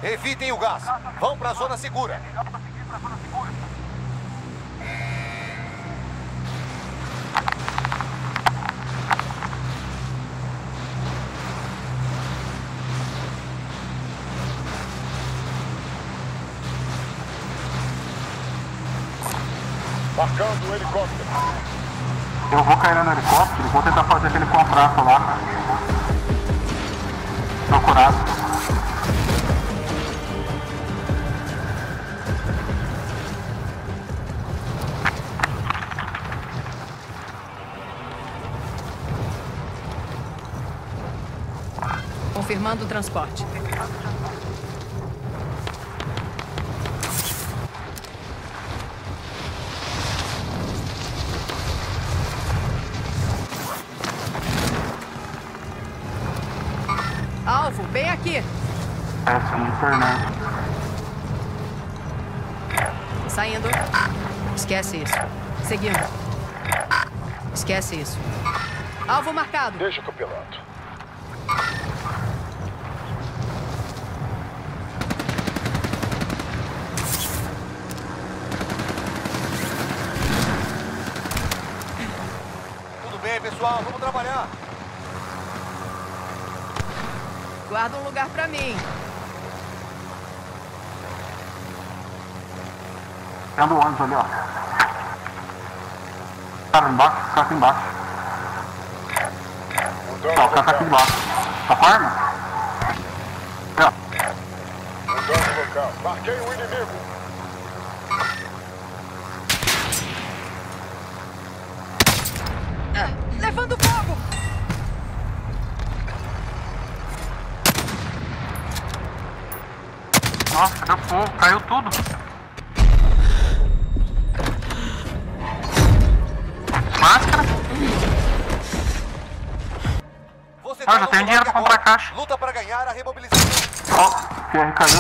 Evitem o gás. Vão para a zona segura. Marcando o helicóptero. Eu vou cair no helicóptero, vou tentar fazer aquele contrato lá. Procurado. Confirmando o transporte. Alvo, bem aqui. Essa no Fernando. Saindo. Esquece isso. Seguindo. Esquece isso. Alvo marcado. Deixa com o piloto. Tudo bem, pessoal. Vamos trabalhar. Guarda um lugar pra mim. Tem do ônibus ali, ó. Cara embaixo, cara aqui embaixo. Mudando Ó, o o cara tá aqui local. embaixo. Tá com a arma? Ó. Mudando o local. Marquei o inimigo. Levando fogo! Nossa, deu fogo, caiu tudo. Máscara? Você Ah, já no tenho lugar dinheiro pra comprar agora. caixa. Luta para ganhar a remobilização. Ó, QR caiu.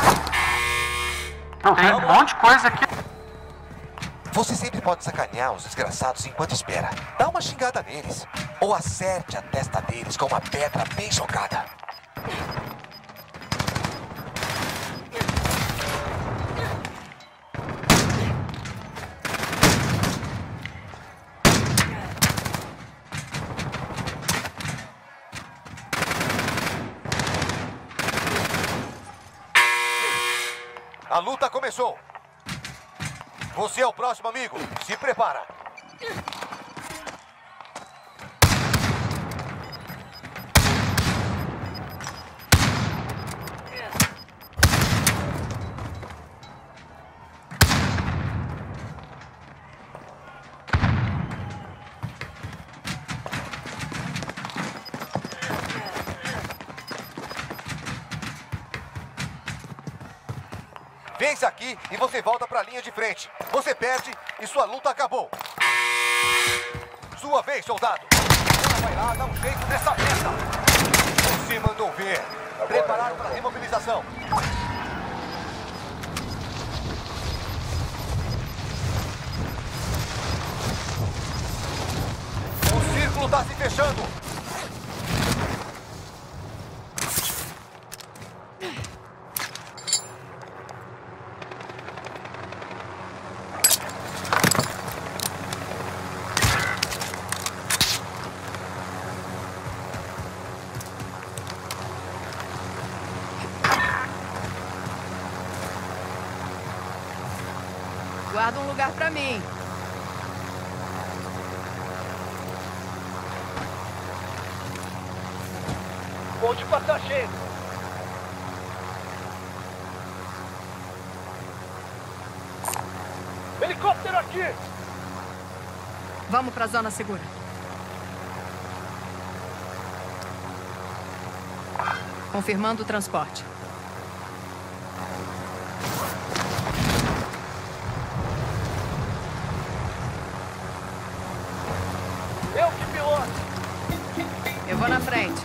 Tem um monte de coisa aqui. Você sempre pode sacanear os desgraçados enquanto espera. Dá uma xingada neles. Ou acerte a testa deles com uma pedra bem jogada. A luta começou. Você é o próximo, amigo. Se prepara. Vence aqui e você volta para a linha de frente. Você perde e sua luta acabou. Sua vez, soldado. Agora vai lá dar um jeito nessa merda. Você mandou ver. Preparar para a remobilização. O círculo está se fechando. Guarda um lugar pra mim. Ponte passageiro. Helicóptero aqui. Vamos pra zona segura. Confirmando o transporte. Eu que piloto. Eu vou na frente.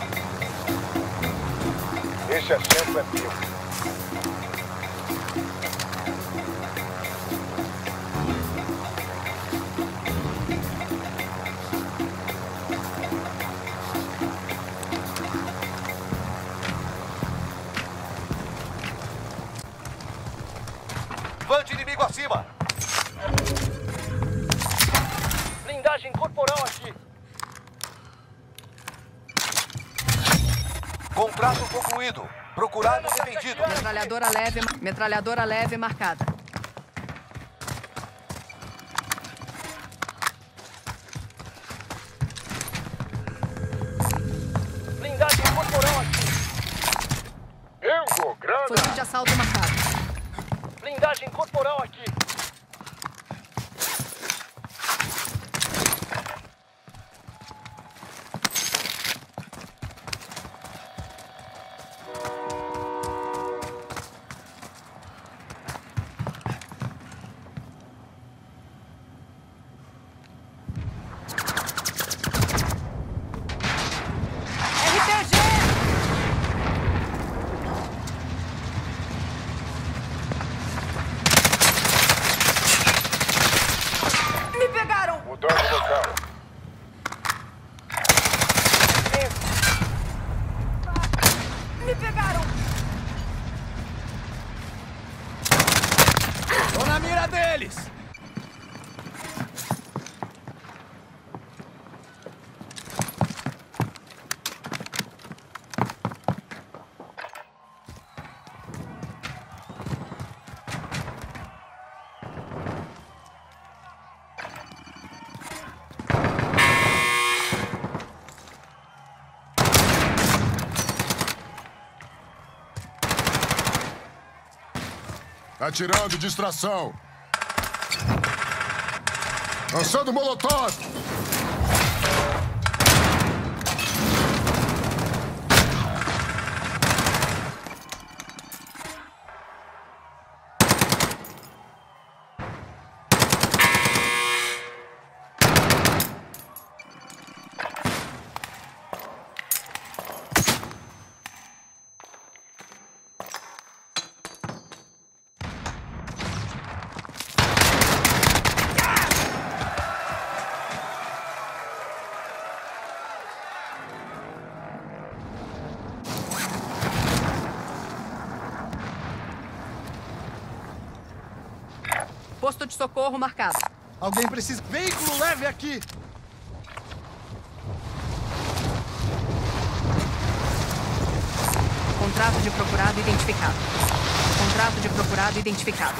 Esse assento é meu. Contrato concluído. Procurado e defendido. Metralhadora leve marcada. Blindagem corporal aqui. Bingo, grana. Fuzil de assalto marcado. Blindagem corporal aqui. Mudando o local. Me pegaram! Tô na mira deles! Atirando, distração. Lançando molotov. Posto de socorro marcado. Alguém precisa... Veículo leve aqui! Contrato de procurado identificado. Contrato de procurado identificado.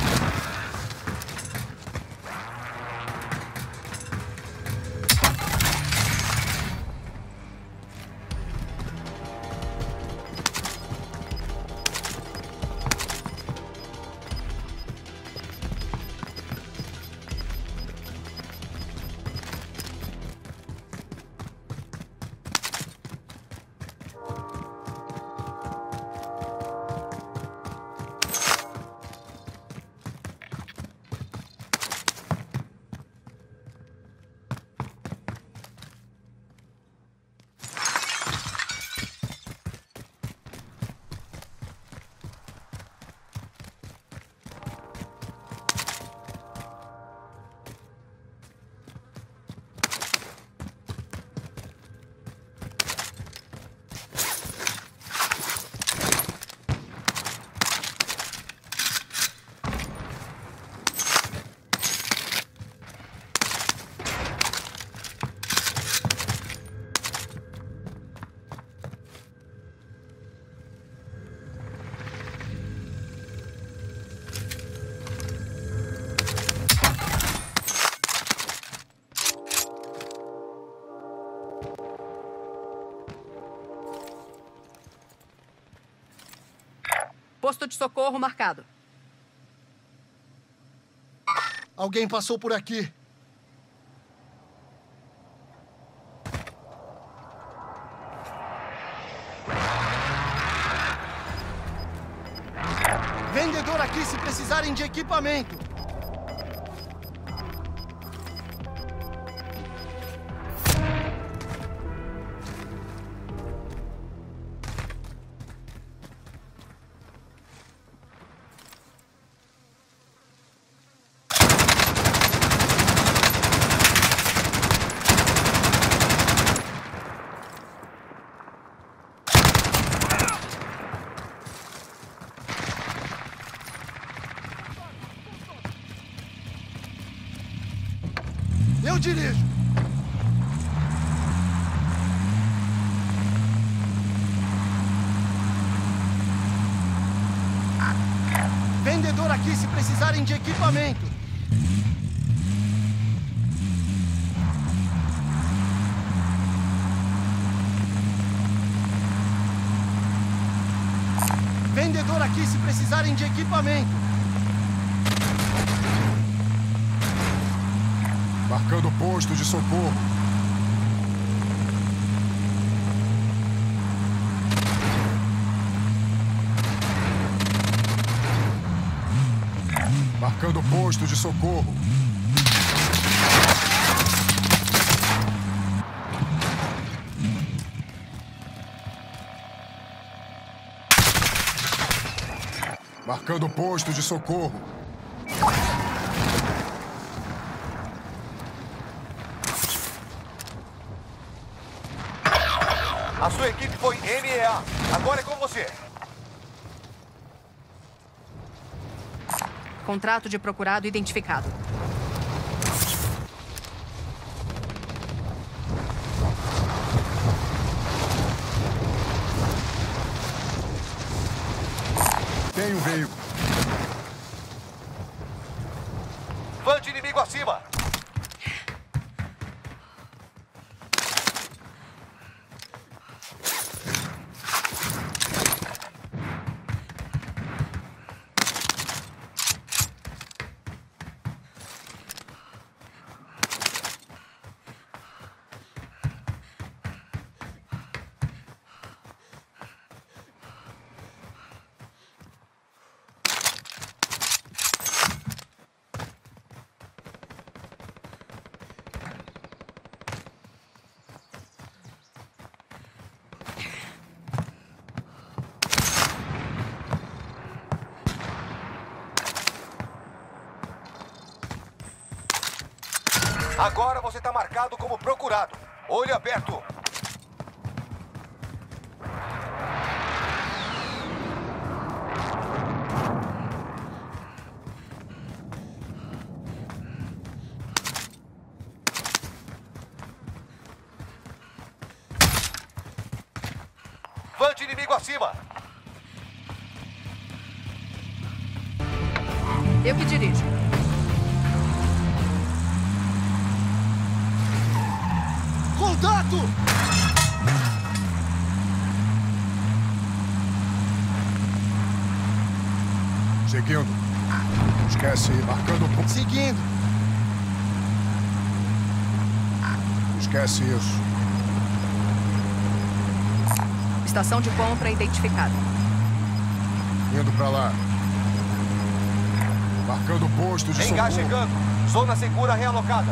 Posto de socorro marcado. Alguém passou por aqui. Vendedor aqui se precisarem de equipamento. Eu dirijo. Vendedor aqui se precisarem de equipamento. Vendedor aqui se precisarem de equipamento. Marcando posto de socorro. Marcando posto de socorro. Marcando posto de socorro. A sua equipe foi MEA. Agora é com você. Contrato de procurado identificado. Tem um veículo. Van de inimigo acima. Agora você está marcado como procurado. Olho aberto. Van de inimigo acima. Eu que dirijo. Contato! Seguindo. Esquece, marcando posto. Seguindo. Esquece isso. Estação de compra identificada. Indo pra lá. Marcando posto de Engá socorro. chegando. Zona segura realocada.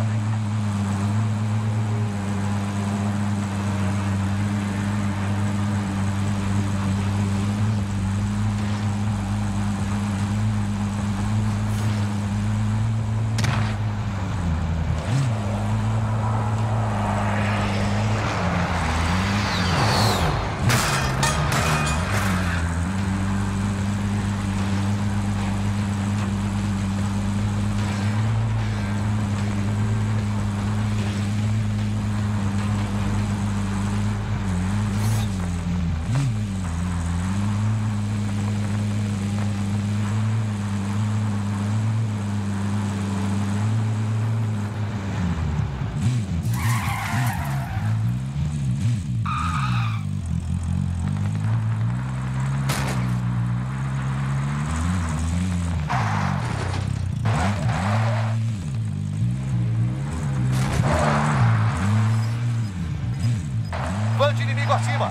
Van de inimigo acima.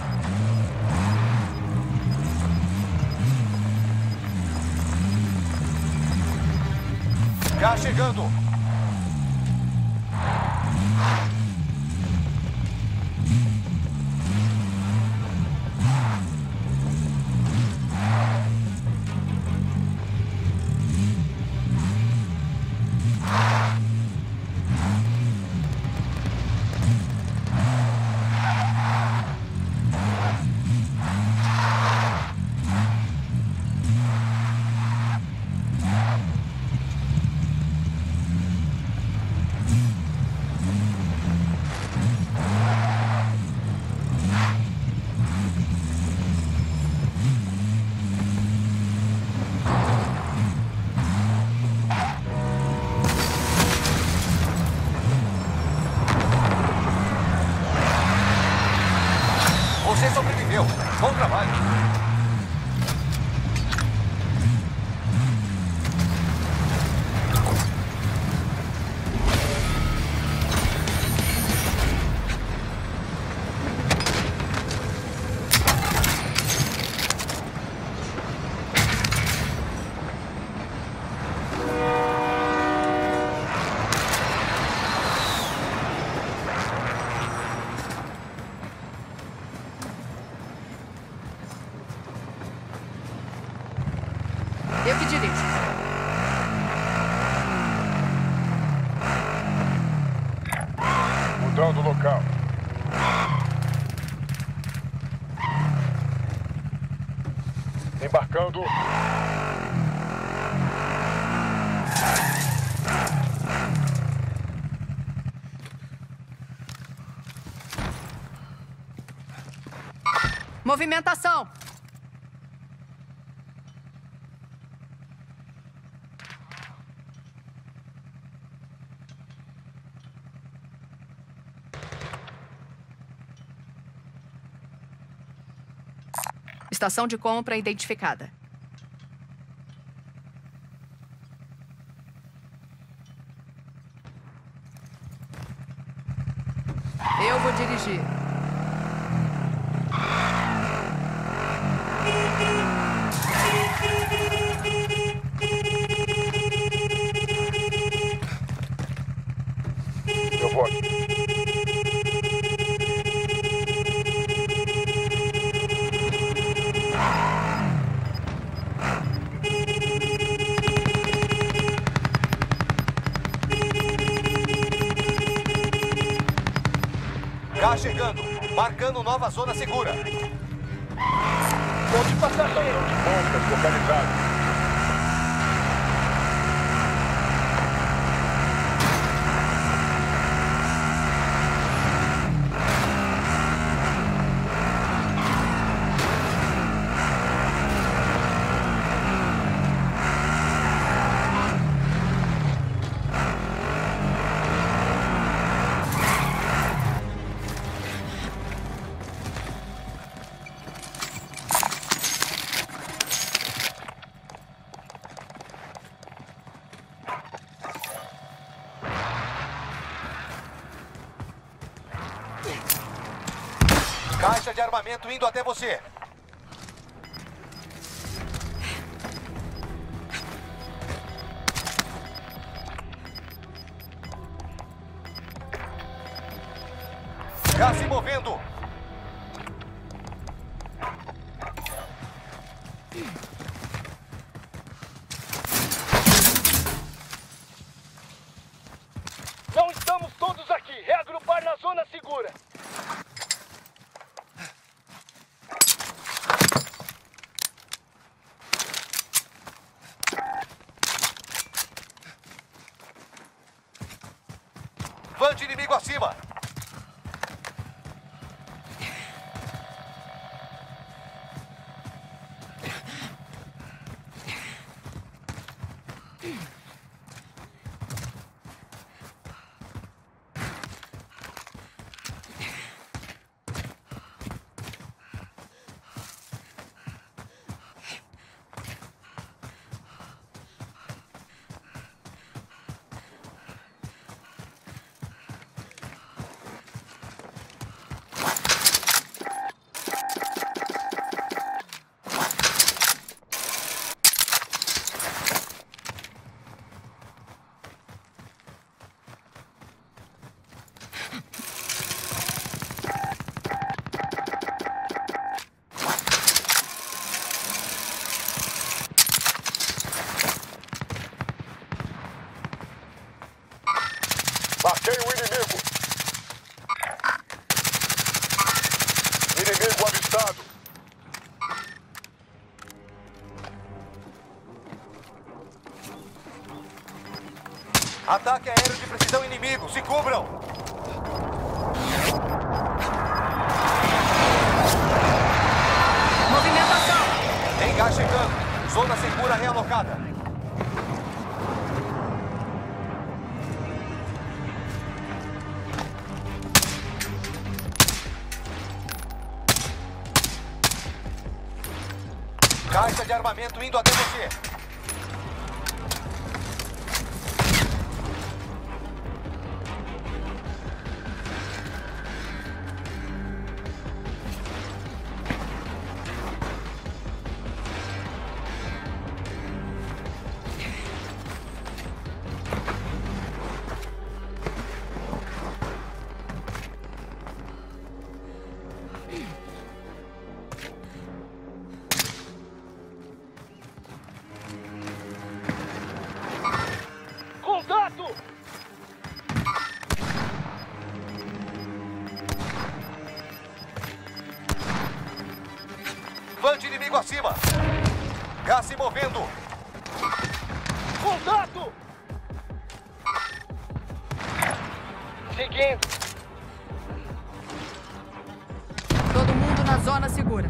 Já chegando. Você sobreviveu. Bom trabalho. Eu que dirijo. Mudando o local. Embarcando. Movimentação. Estação de compra identificada. Eu vou dirigir. Eu vou aqui. Cá chegando. Marcando nova zona segura. Pode passar com ele. Pontas localizadas. Caixa de armamento indo até você. Já se movendo. Não estamos todos aqui. Reagrupar na zona segura. Van de inimigo acima. Marquei o inimigo. Inimigo avistado. Ataque aéreo de precisão inimigo. Se cubram. Movimentação. Engá chegando. Zona segura realocada. Caixa de armamento indo até você. Vante inimigo acima. Gás se movendo. Contato! Seguindo. Todo mundo na zona segura.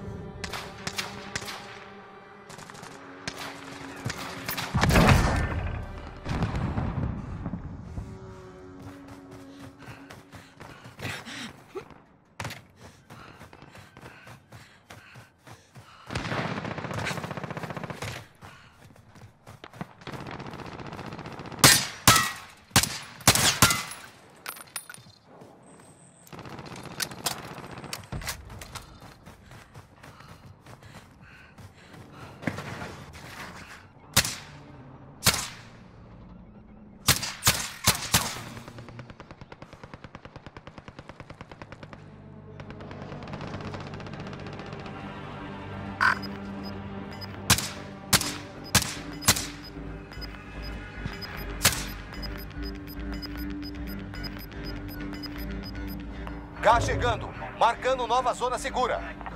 Gás chegando, marcando nova zona segura.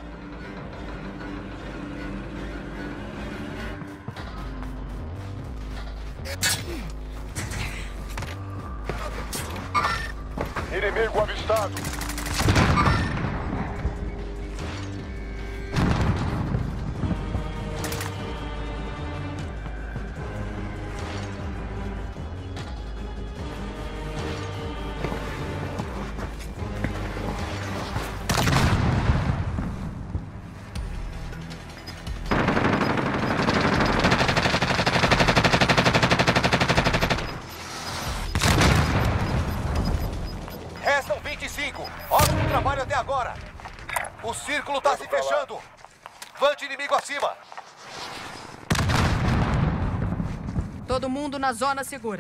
Inimigo avistado. Restam 25. Ótimo trabalho até agora. O círculo está se fechando. Vante inimigo acima. Todo mundo na zona segura.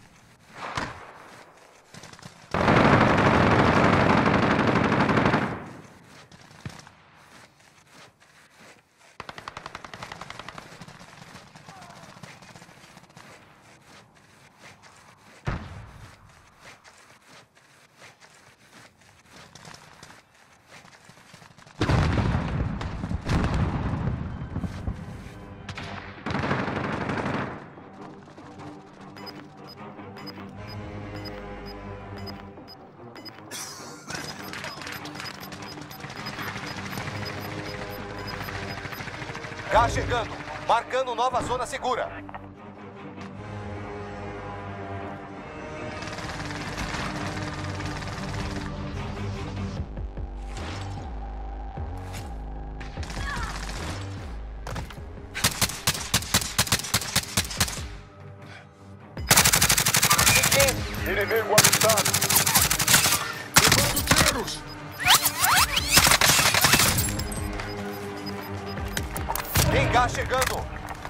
Gás chegando, marcando nova zona segura. Inimigo avistado. Levando tiros! Tem gás chegando.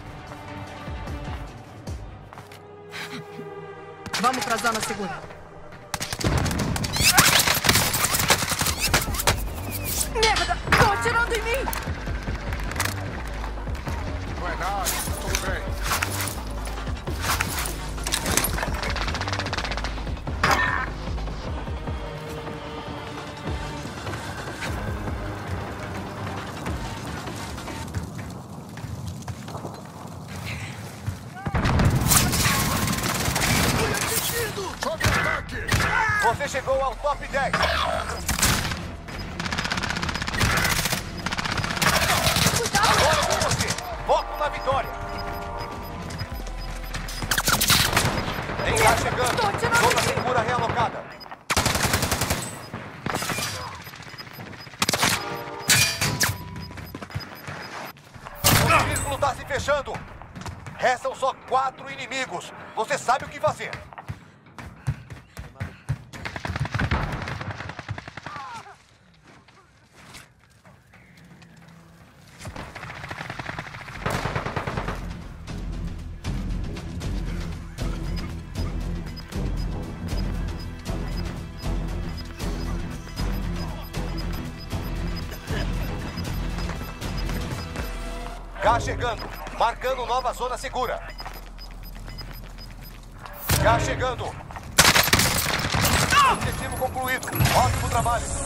Vamos pra zona segura. Merda! Estão atirando em mim! Não é nada, tudo bem. Sobe ataque! Você chegou ao top 10. Agora é com você. Foco na vitória. Tem gás chegando. Zona segura realocada. círculo tá se fechando. Restam só 4 inimigos. Você sabe o que fazer. Gás chegando, marcando nova zona segura. Gás chegando. Objetivo concluído. Ótimo trabalho.